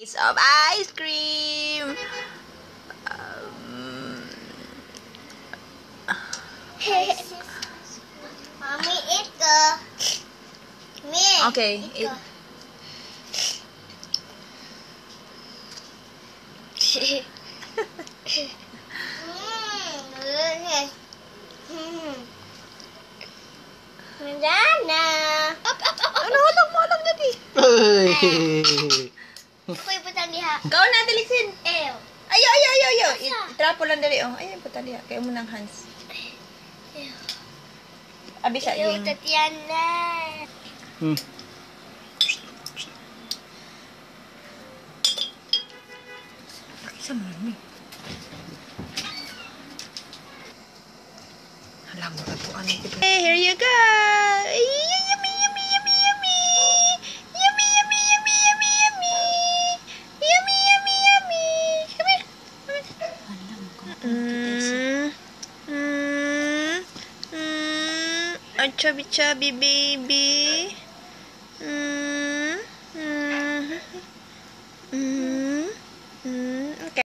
Piece of ice cream. Mommy, eat the milk. Okay, eat. Nana. Up. Ano, huwag mo lang dati. Ako iputan diha. Kau na dalisin. Ew. Ayo. Asa? Itrapo lang dali. Oh, ayo putan diha. Kaya mo ng hands. Abi siya Ew, yung... Tatiana. Isa mo lang, Alam mo ka po, ano ito? Hey, here you go! Yummy! Come here! Our chubby baby.